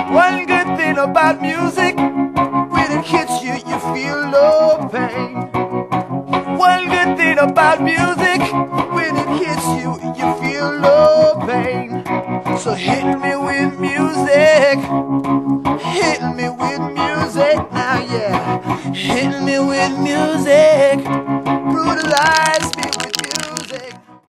One good thing about music, when it hits you, you feel no pain. One good thing about music, when it hits you, you feel no pain. So hit me with music, hit me with music now, yeah. Hit me with music, brutalize me